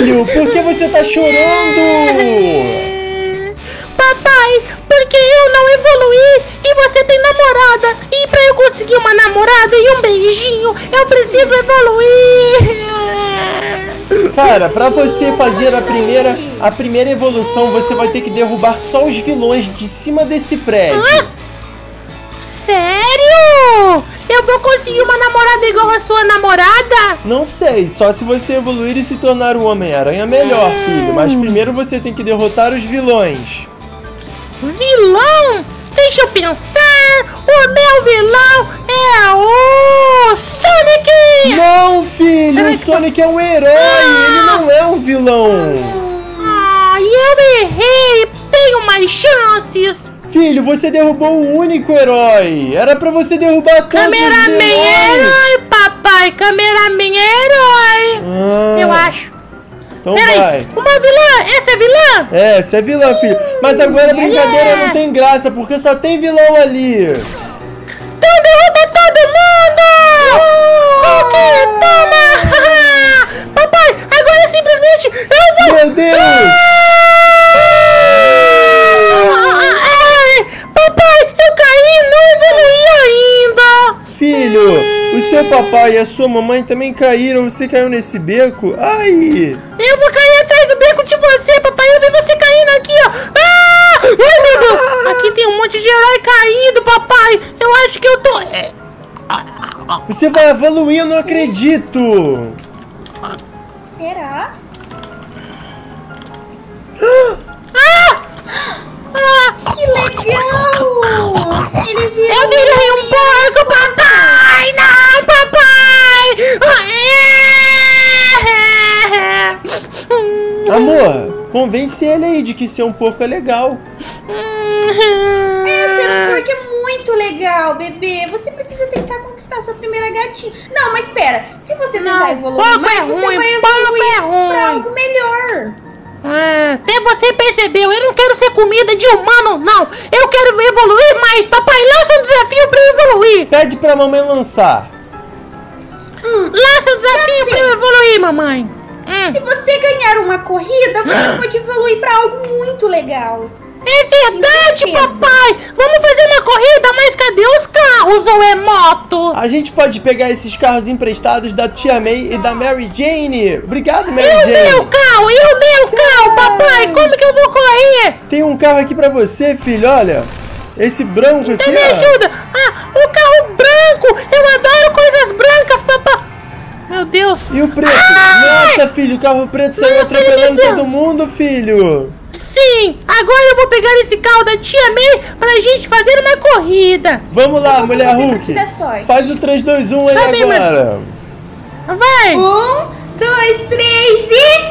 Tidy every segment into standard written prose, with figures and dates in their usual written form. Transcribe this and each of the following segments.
filho, por que você tá chorando? Papai, porque eu não evoluí e você tem namorada. E pra eu conseguir uma namorada e um beijinho, eu preciso evoluir. Cara, pra você fazer a primeira evolução, você vai ter que derrubar só os vilões de cima desse prédio. Sério? Eu vou conseguir uma namorada igual a sua namorada? Não sei, só se você evoluir e se tornar o Homem-Aranha melhor, filho. Mas primeiro você tem que derrotar os vilões. Vilão? Deixa eu pensar. O meu vilão é o Sonic! Não, filho! O Sonic é um herói! Ele não é um vilão! Ai, eu errei! Tenho mais chances! Filho, você derrubou o único herói! Era pra você derrubar todos os vilões! Cameraman é herói, papai! Cameraman é herói! Eu acho. Então Peraí, vai! uma vilã! Essa é vilã? É, essa é vilã, filho! Mas agora a brincadeira não tem graça, porque só tem vilão ali! Então derruba todo mundo! Ok, toma! Papai, agora simplesmente eu vou... Meu Deus! Papai, eu caí e não evoluí ainda! Filho, o seu papai e a sua mamãe também caíram. Você caiu nesse beco? Ai! Eu vou cair atrás do beco de você, papai. Eu vi você caindo aqui, ó. Ai, meu Deus! Aqui tem um monte de herói caído, papai. Eu acho que eu tô... Você vai evoluir, eu não acredito! Será? Que legal! Ele virou... Eu virei um porco, papai! Não, papai! Amor, convence ele aí de que ser um porco é legal. Ser um porco é muito legal, bebê. Você precisa tentar conquistar sua primeira gatinha. Não, mas espera. Se você tentar evoluir mais, você vai evoluir pra algo melhor. Até você percebeu, eu não quero ser comida de humano, não. Eu quero evoluir mais. Papai, lança um desafio pra eu evoluir. Pede pra mamãe lançar. Lança um desafio pra eu evoluir, mamãe. Se você ganhar uma corrida, você pode evoluir pra algo muito legal. É verdade, papai. Vamos fazer uma corrida, mas cadê os carros ou é moto? A gente pode pegar esses carros emprestados da Tia May e da Mary Jane. Obrigado, Mary Jane. E o meu carro, papai. Como que eu vou correr? Tem um carro aqui pra você, filho, olha. Esse branco Então aqui, me ajuda. O carro branco. Eu adoro coisas brancas, papai. Meu Deus. E o preto? Nossa, filho, o carro preto saiu atropelando todo mundo, filho. Sim, agora eu vou pegar esse carro da Tia May pra gente fazer uma corrida. Vamos lá, mulher Hulk. Faz o 3, 2, 1 aí agora. Vai. 1, 2, 3 e...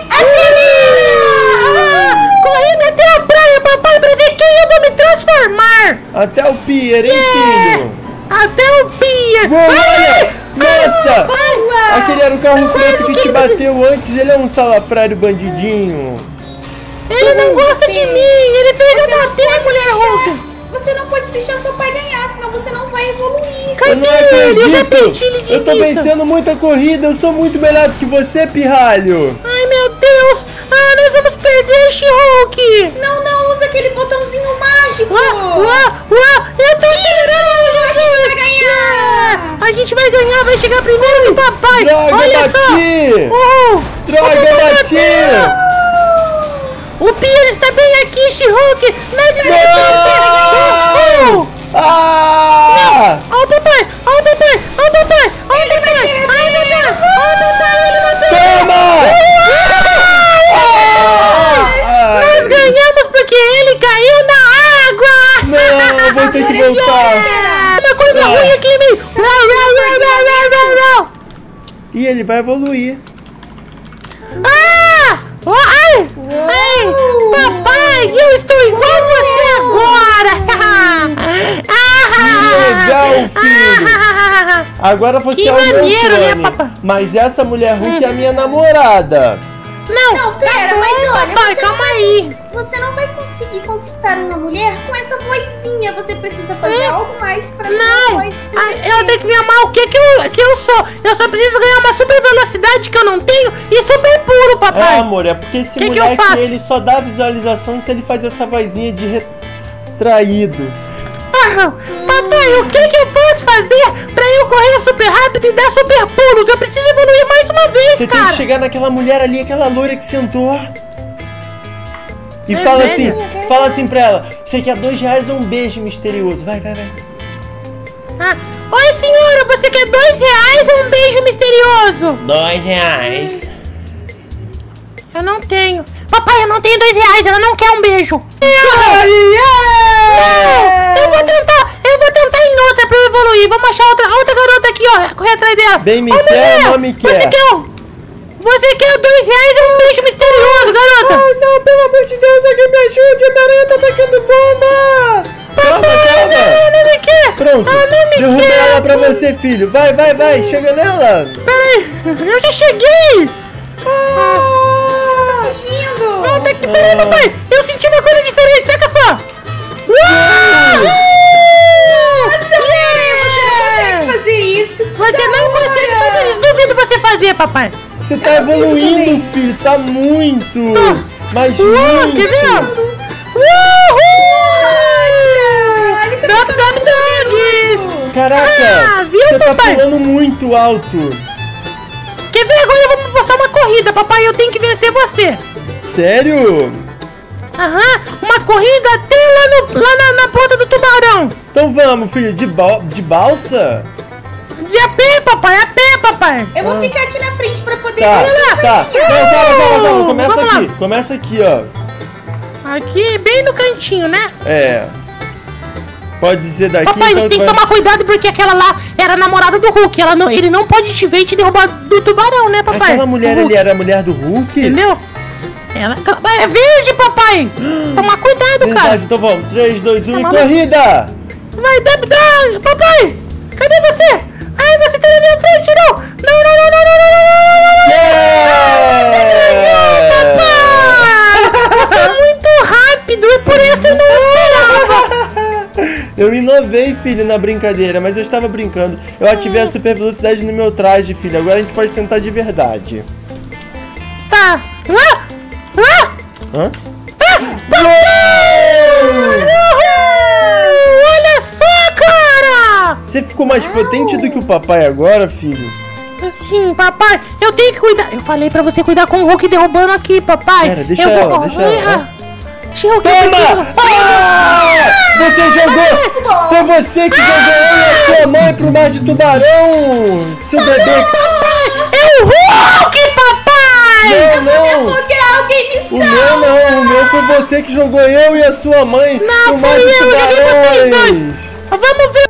Correndo até a praia, papai, pra ver quem eu vou me transformar. Até o pier, hein, filho? Até o pier. Olha! Nossa! Aquele era o carro preto que te bateu antes. Ele é um salafrário bandidinho. Ele não gosta de mim. Ele fez eu bater, mulher Hulk. Você não pode deixar seu pai ganhar, senão você não vai evoluir. Cadê ele? Eu já perdi ele de Eu tô vencendo muita corrida. Eu sou muito melhor do que você, pirralho. Ai, meu Deus. Nós vamos perder, She-Hulk. Não, usa aquele botãozinho mágico. Eu tô acelerando. A gente vai ganhar. A gente vai ganhar, vai chegar primeiro que o papai. Droga, olha bati. Só. Droga, bati. O pier está bem aqui, She-Hulk. Nós iremos Ah! Ó o papai, ó o papai, ó o papai, ó o papai, ó o papai, ele matou. Toma! Nós ganhamos porque ele caiu na água. Não, vou ter que voltar. Uma coisa ruim aqui, meio. E ele vai evoluir. Ai, papai, eu estou igual você agora. Que legal, filho. Agora você é o meu clone, né, papai? mas essa mulher Hulk é a minha namorada. Não, pera, mas olha, papai, calma aí. Você não vai conseguir conquistar uma mulher com essa vozinha. Você precisa fazer algo mais pra sua voz crescer. Eu tenho que me amar o que eu sou. Eu só preciso ganhar uma super velocidade que eu não tenho e super puro, papai. Amor, é porque esse moleque, ele só dá visualização se ele faz essa vozinha de retraído. Papai, o que eu posso fazer pra eu correr super rápido e dar super pulos? Eu preciso evoluir mais uma vez, Você cara. tem que chegar naquela mulher ali, aquela loira que sentou. E fala assim pra ela: você quer R$2 ou um beijo misterioso? Vai. Oi, senhora, você quer R$2 ou um beijo misterioso? R$2. Eu não tenho. Papai, eu não tenho R$2, ela não quer um beijo. Eu vou tentar em outra pra eu evoluir. Vamos achar outra garota aqui, ó. Correr atrás dela. Bem me quer, não me quer. Você quer R$2 ou um beijo misterioso, garota? Ai, não, pelo amor de Deus, alguém me ajude. A Homem-Aranha tá atacando bomba. Calma. Não me quer. Pronto, derruba ela pra você, filho. Vai, chega nela. Peraí, eu já cheguei. Tá fugindo. Peraí, papai. Eu senti uma coisa diferente, saca só. Você não consegue fazer isso. Você não consegue fazer isso. Duvido você fazer, papai. Você tá evoluindo, filho. Você tá muito. Mas muito. Quer ver? Caraca, viu, você tá papai? pulando muito alto. Quer ver? Agora eu vou postar uma corrida, papai. Eu tenho que vencer você. Sério? Uma corrida até lá na ponta do tubarão. Então vamos, filho. De balsa? A pé, papai. Eu vou ficar aqui na frente pra poder... Tá. Não, calma. Começa aqui, ó. Aqui, bem no cantinho, né? É. Pode dizer daqui. Papai, então você tem que tomar cuidado porque aquela lá era a namorada do Hulk. Ele não pode te ver e te derrubar do tubarão, né, papai? Aquela mulher ali era a mulher do Hulk? Entendeu? Ela é verde, papai. Toma cuidado, Verdade, cara. então vamos. 3, 2, 1 e vamos. corrida! Vai, papai. Cadê você? Ai, você tá na minha frente, não. Não. Papai. Você é muito rápido e por isso eu não esperava. Eu inovei, filho, na brincadeira, mas eu estava brincando. Eu ativei a super velocidade no meu traje, filho. Agora a gente pode tentar de verdade. Tá. Hã? Olha só, cara! Você ficou mais potente do que o papai agora, filho? Sim, papai, eu tenho que cuidar. Eu falei pra você cuidar com o Hulk derrubando aqui, papai. Pera, deixa ela. Toma! Você jogou! Foi você que jogou eu e a sua mãe pro mar de tubarão! Seu bebê! É o Hulk, papai! Não! Alguém me salva! O meu não! O meu foi você que jogou eu e a sua mãe pro mar de tubarões! Vamos ver!